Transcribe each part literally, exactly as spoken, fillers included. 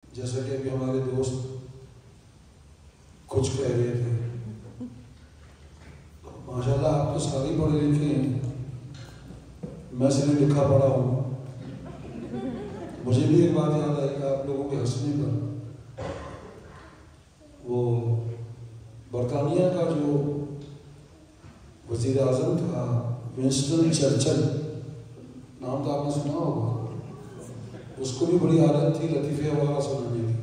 जैसा कि अभी हमारे दोस्त कुछ कह रहे थे, माशाल्लाह आप तो सारी पढ़े लिखे हैं, मैं सिर्फ लिखा पढ़ा हूँ। मुझे भी एक बात याद आई कि आप लोगों के हंसने पर वो बरतानिया का जो वज़ीर आज़म था विंस्टन चर्चिल, नाम तो आपने सुना होगा, उसको भी बड़ी आदत थी लतीफ़े वगैरह सुनाने की।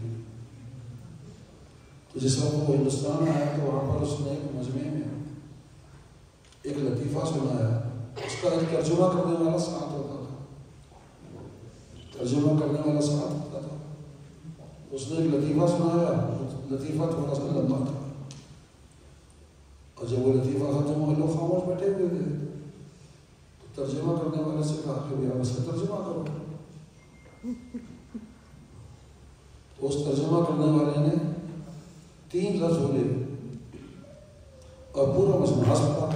तो जिस वक्त वो हिंदुस्तान आया तो वहाँ पर उसने एक मजमे में एक लतीफ़ा सुनाया। उसका एक तर्जुमा करने वाला साथ होता था, तर्जुमा करने वाला साथ होता था। उसने एक लतीफ़ा सुनाया, लतीफ़ा थोड़ा सा लंबा था, और जब वो लतीफ़ा खत्म हुआ लोग खामोश बैठे हुए थे, तो तर्जुमा करने वाले से कहा कि भैया उसका तर्जुमा करो। तो उस तर्जुमा करने वाले ने तीन लफ्ज़ बोले और पूरा मजमा पड़ा।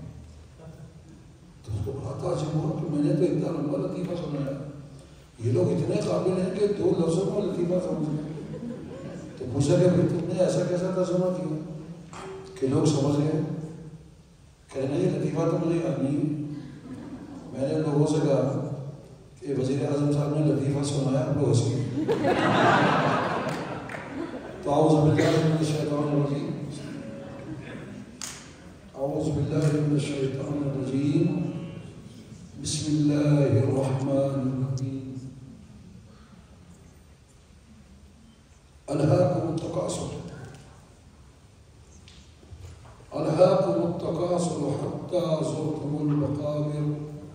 तो उसको बड़ा ताज्जुब हुआ कि मैंने तो इतना लंबा लतीफ़ा सुनाया, ये लोग इतने काबिल हैं कि दो लफ्ज़ों में लतीफ़ा समझ गए। तो पूछा कि भाई तुमने ऐसा कैसा तर्जुमा किया कि लोग समझ गए? कहने ये लतीफ़ा तो मुझे याद नहीं है। मैंने लोगों से कहा कि वज़ीर आज़म साहब ने लतीफ़ा सुनाया, आप लोग हंसी। तो आऊज़ु बिल्लाहि मिनश शैतानिर रजीम, आऊज़ु बिल्लाहि मिनश शैतानिर रजीम, बिस्मिल्लाहिर रहमानिर रहीम। अलहाकुमुत तकासुर, अलहाकुमुत तकासुर हत्ता ज़ुरतुमुल मक़ाबिर।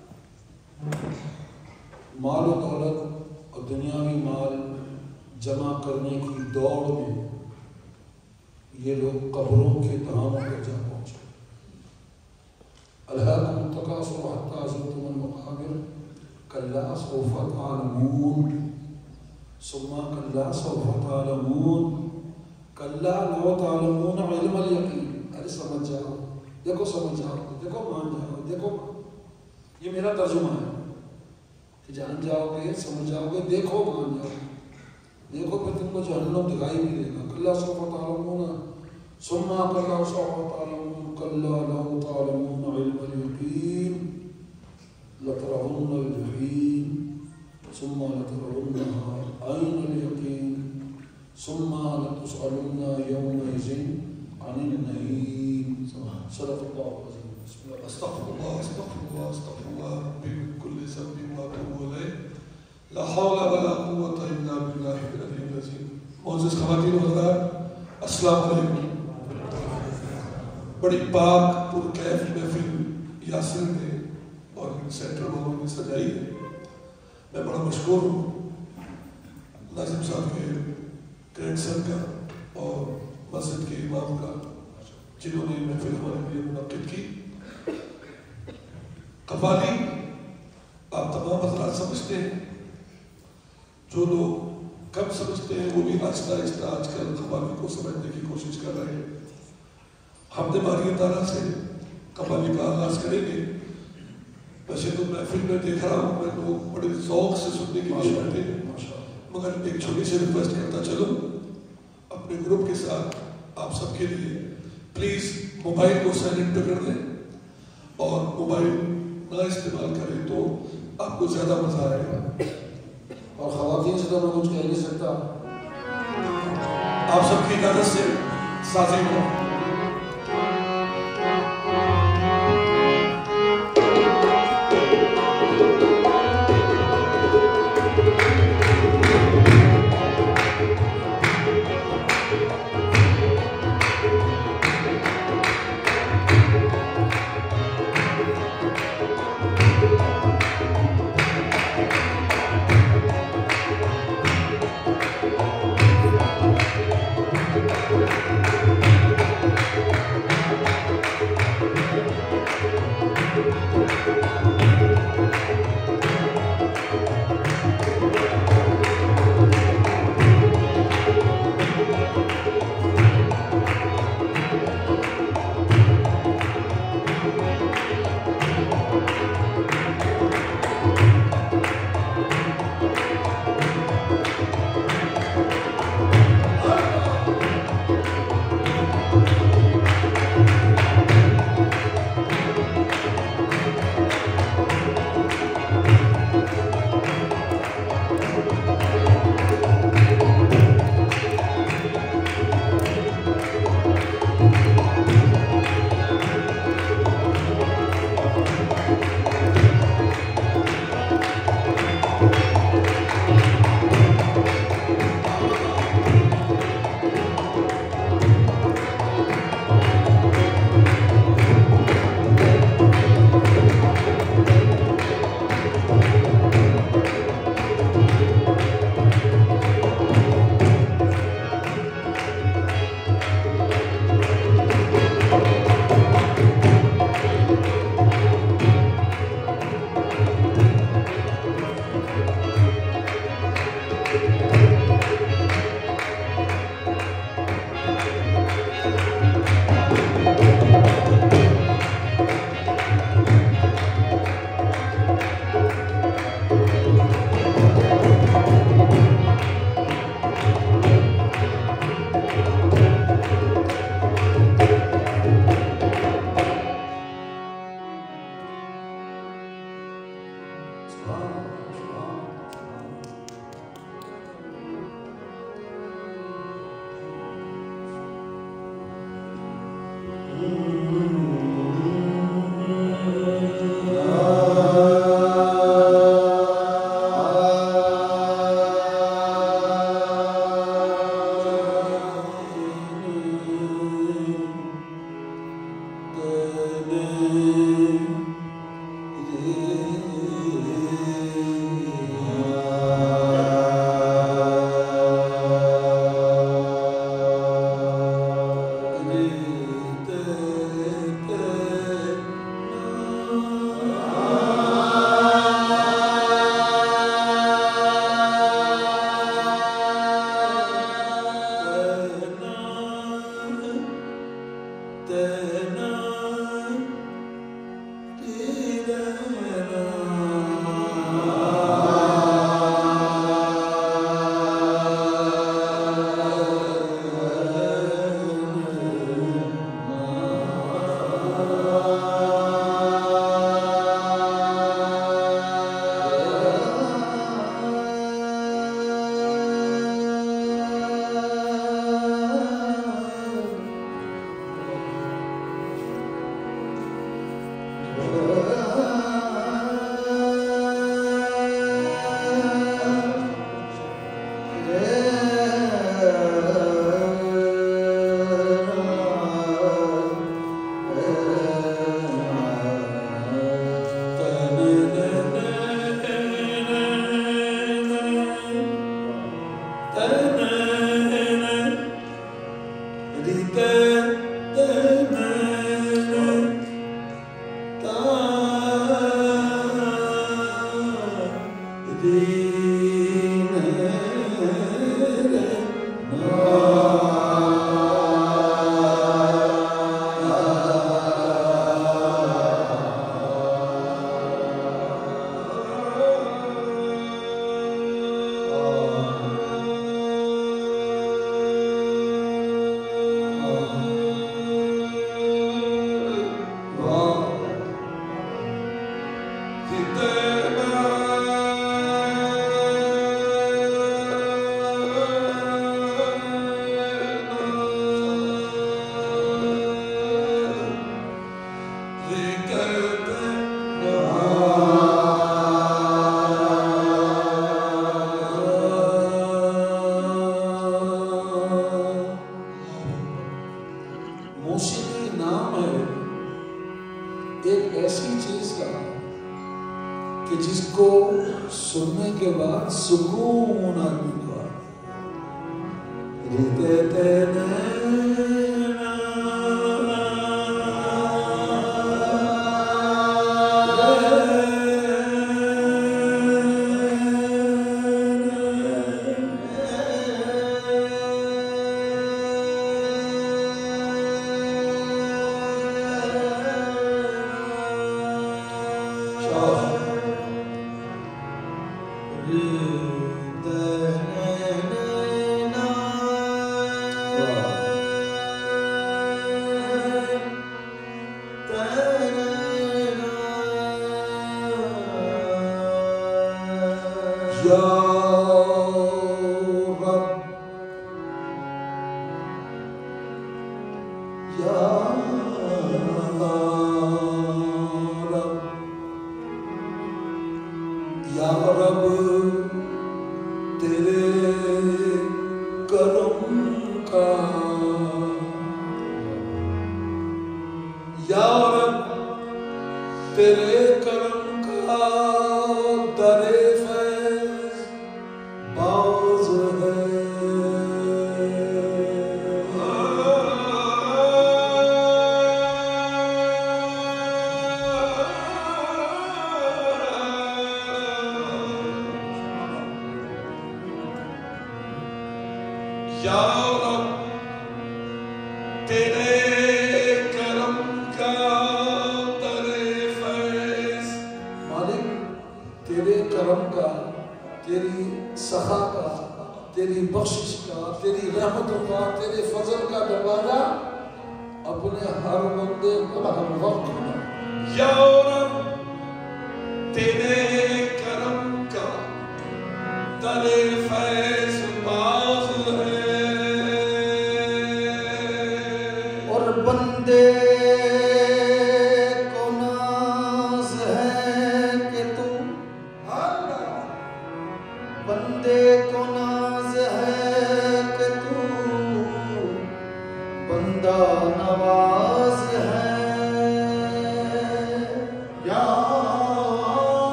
माल और दौलत और दुनियावी माल जमा करने की दौड़ में ये लोग कब्रों के तहामों पर जा पहुंचे। अलहाकुमुत तकासुर हत्ता ज़ुरतुमुल मक़ाबिर, कल्ला सौफ़ तअलमून, सुम्मा कल्ला सौफ़ तअलमून, कल्ला लौ तअलमून इल्मल यक़ीन। अरे समझ जाओ, देखो समझ जाओ, देखो मान जाओ, देखो। ये मेरा तर्जुमा है कि जान जाओगे, समझ जाओगे, देखो मान जाओगे, देखो फिर तुमको जहन्नम दिखाई भी देगा। कल्ला सौफ़ तअलमून, सुम्मा कल्ला सौफ़ तअलमून, कल्ला लौ तअलमून इल्मल यक़ीन, लतरवुन्नल जहीम, सुम्मा लतरवुन्नहा ऐनल यक़ीन, सुम्मा लतुसअलुन्ना यौमइज़िन अनिन नईम। सदक़ल्लाहु अज़ीम। अस्तग़फिरुल्लाह अस्तग़फिरुल्लाह अस्तग़फिरुल्लाह रब्बी मिन कुल्ली ज़ंबिन व अतूबु इलैह, ला हौला वला कुव्वता इल्ला बिल्लाहिल अलिय्यिल अज़ीम। मोअज़्ज़िज़ ख़वातीन व हज़रात, अस्सलामु अलैकुम। बड़ी पाक पुरकैफ महफिल यासिर ने और सेंट्रल मोहम्मद में सजाई है। मैं बड़ा मशहूर हूँ नाज़िम साहब के ग्रैंडसन का और मस्जिद के इमाम का, जिन्होंने महफिल हमारे लिए मुनक़्क़िद की। कव्वाली आप तमाम हज़रात समझते हैं, जो लोग कम समझते हैं वो भी आहिस्ता आहिस्ता आजकल कव्वाली को समझने की कोशिश कर रहे हैं। हमने बारी ताला से कव्वाली का आगाज़ करेंगे। वैसे तो महफिल में देख रहा हूँ मैं लोग बड़े ज़ौक़ से सुनने की कोशिश करते हैं, मगर एक छोटी सी रिक्वेस्ट करता चलो अपने ग्रुप के साथ आप सबके लिए, प्लीज़ मोबाइल को साइलेंट पे कर दें और मोबाइल ना इस्तेमाल करें तो आपको ज़्यादा मज़ा आएगा। और ख़वातीन से तो मैं कुछ कह नहीं सकता, आप सबकी इजाज़त से साज़ी हो।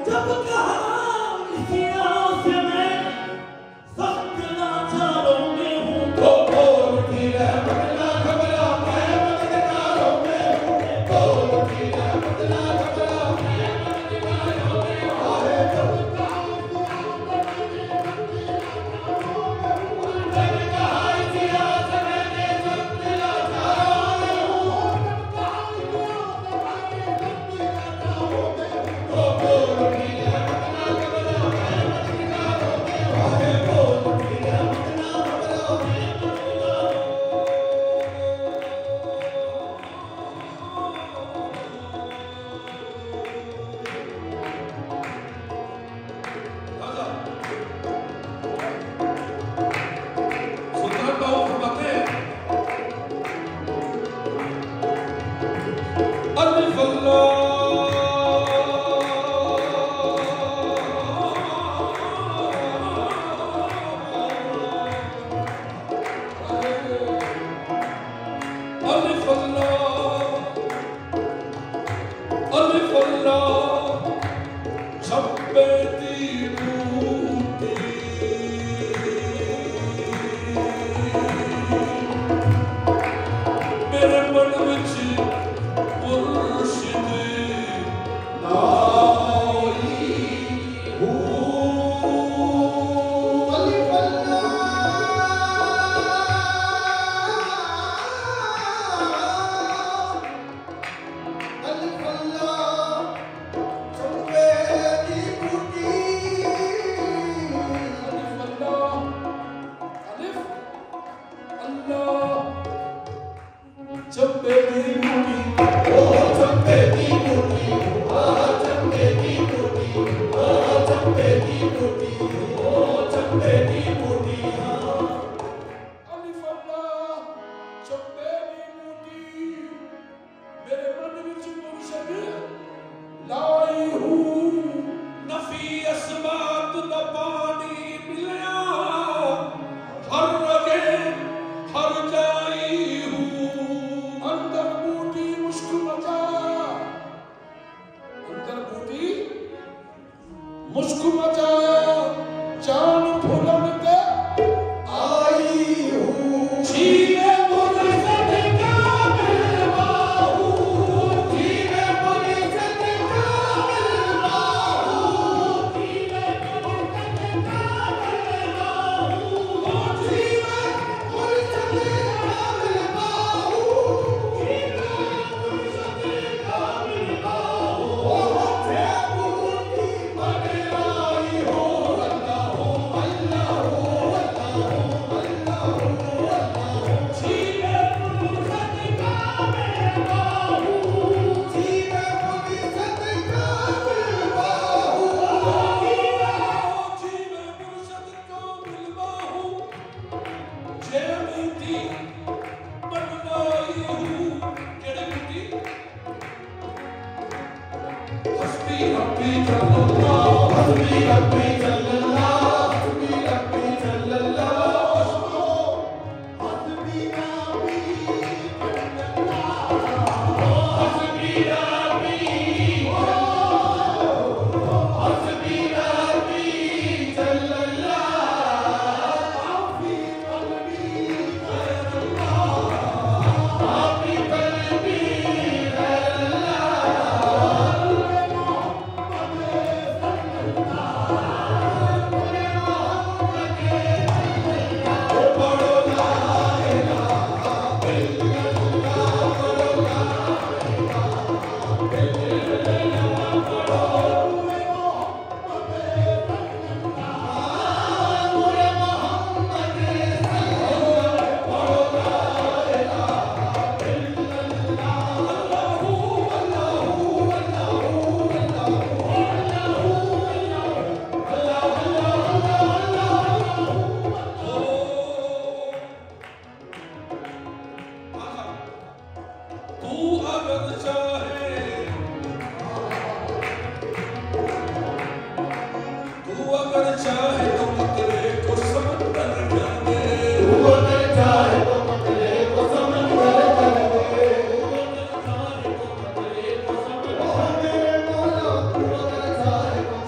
Thank you.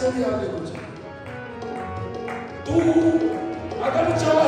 से भी आगे हो जाए। तू अगर चाहे